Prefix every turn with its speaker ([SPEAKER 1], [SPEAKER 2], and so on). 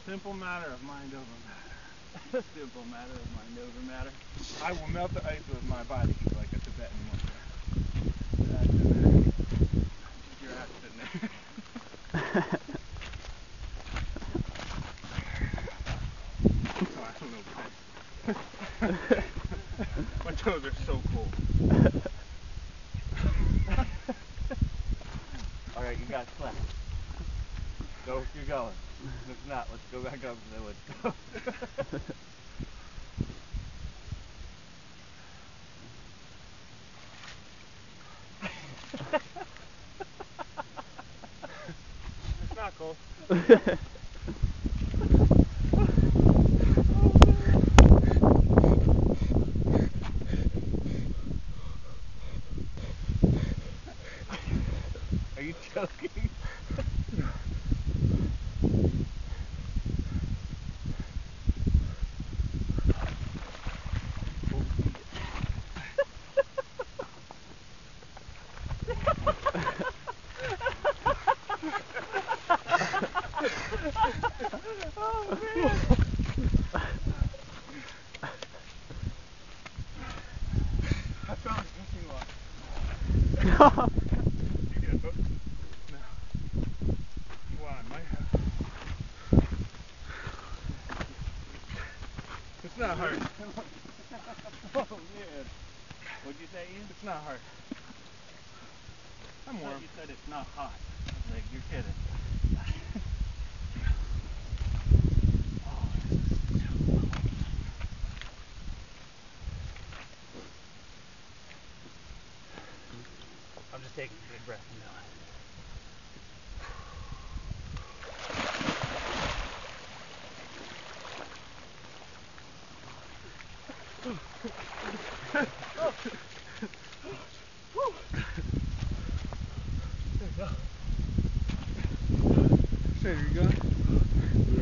[SPEAKER 1] Simple matter of mind over matter.
[SPEAKER 2] Simple matter of mind over matter.
[SPEAKER 1] I will melt the ice with my body heat like a Tibetan monk.
[SPEAKER 2] That's in there. Your ass in there.
[SPEAKER 1] Oh, I don't know, guys. My toes are so cold.
[SPEAKER 2] Alright, you got slack. Go where you're going. If not, let's go back up to the woods.
[SPEAKER 1] It's not cold.
[SPEAKER 2] Are you joking? Oh man!
[SPEAKER 1] I found a fishing rod.
[SPEAKER 3] No.
[SPEAKER 1] You get a hook? No. Well, I might have. It's not hard.
[SPEAKER 2] Oh man. What'd you say, Ian?
[SPEAKER 1] It's not hard. I'm
[SPEAKER 2] I thought
[SPEAKER 1] warm.
[SPEAKER 2] you said it's not hot. Like, you're kidding. I'm just taking a big breath and
[SPEAKER 1] There you go.